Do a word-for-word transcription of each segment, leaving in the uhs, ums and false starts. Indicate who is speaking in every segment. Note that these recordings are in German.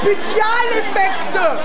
Speaker 1: Spezialeffekte!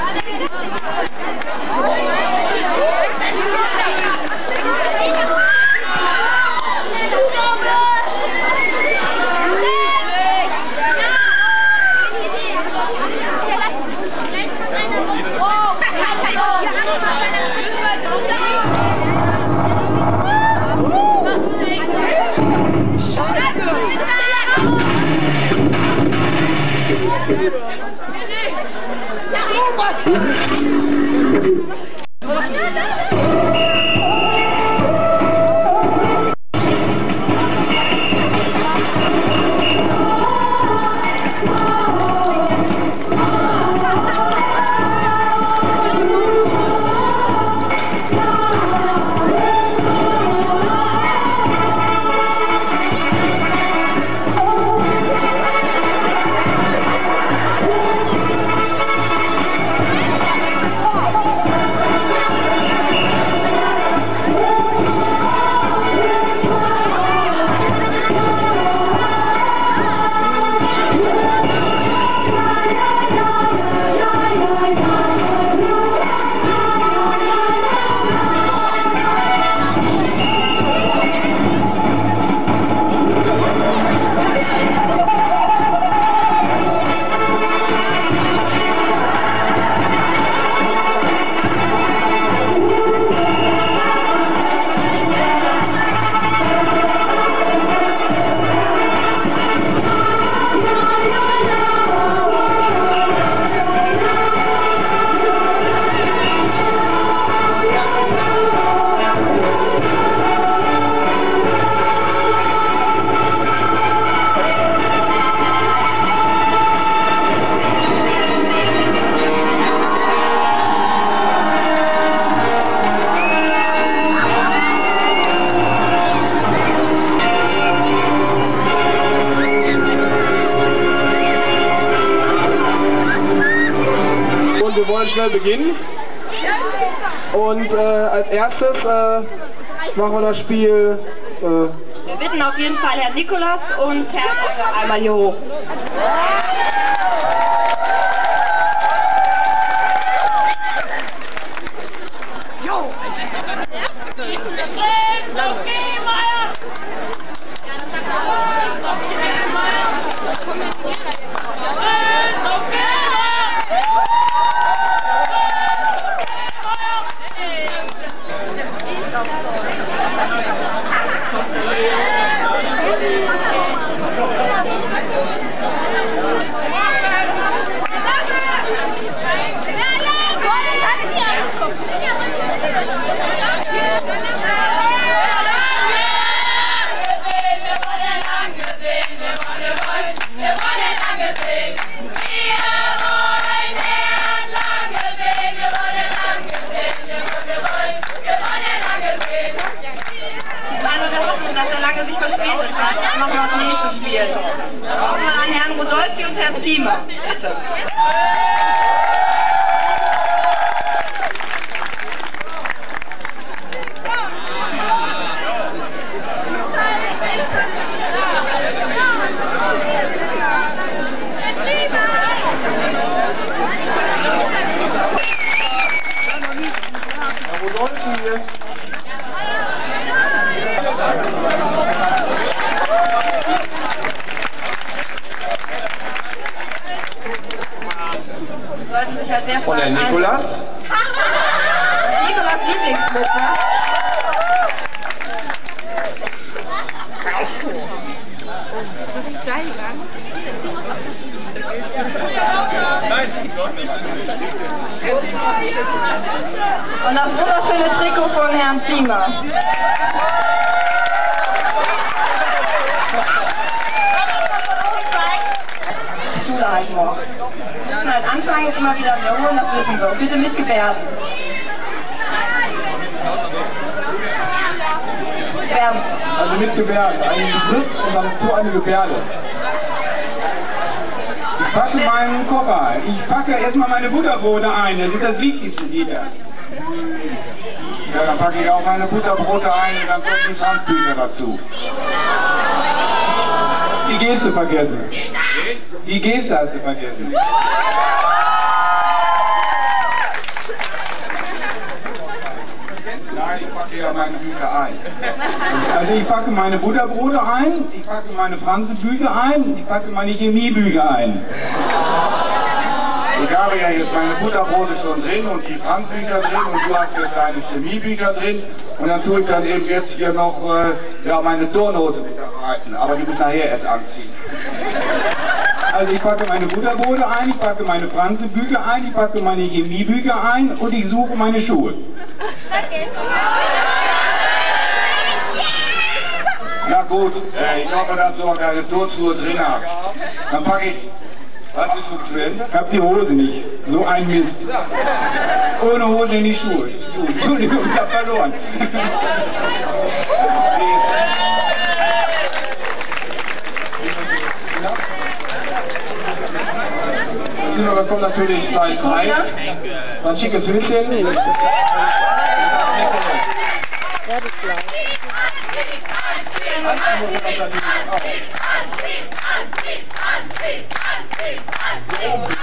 Speaker 2: Wir wollen schnell beginnen und äh, als erstes äh, machen wir das Spiel. Äh
Speaker 3: wir bitten auf jeden Fall Herrn Nikolas und Herrn Lange einmal hier hoch. Machen wir das nächste Spiel. Brauchen wir an Herrn Rudolfi und Herrn Ziemer. Bitte.
Speaker 2: Herr Rudolfi.
Speaker 3: Sollten sich halt sehr
Speaker 2: Und der Nikolas?
Speaker 3: Der Nikolas Lieblingsflitzer. Und das wunderschöne Trikot von Herrn Ziemer. Schule halt noch. Wir müssen halt anfangen und immer wieder wiederholen, das wissen wir. Bitte mit Gebärden. Gebärden.
Speaker 2: Also mit Gebärden. Einen Begriff und dann so eine Gebärde. Ich packe meinen Koffer. Ich packe erstmal meine Butterbrote ein. Das ist das Wichtigste wieder. Ja, dann packe ich auch meine Butterbrote ein und dann kommt die Franzbücher dazu. Die Geste vergessen. Die Geste hast du vergessen. packt jeder meine Bücher ein. Also ich packe meine Butterbrote ein, ich packe meine Franzebücher ein, ich packe meine Chemiebücher ein. Ich habe ja jetzt meine Butterbrote schon drin und die Franzbücher drin und du hast jetzt deine Chemiebücher drin und dann tue ich dann eben jetzt hier noch äh, ja, meine Turnhose mit rein, aber die muss ich nachher erst anziehen. Also ich packe meine Butterbrote ein, ich packe meine Franzebücher ein, ich packe meine Chemiebücher ein und ich suche meine Schuhe. Ja gut, äh, ich hoffe, dass du auch deine Turnschuhe drin hast. Dann packe ich... Was ist so zu Ende? Ich hab die Hose nicht. So ein Mist. Ohne Hose in die Schuhe. Entschuldigung, ich hab verloren. Da kommt natürlich sein Preis. Ein schickes Höschen. Ja, das bleibt. Anziehen, anziehen, anziehen, anziehen, anziehen, anziehen, anziehen.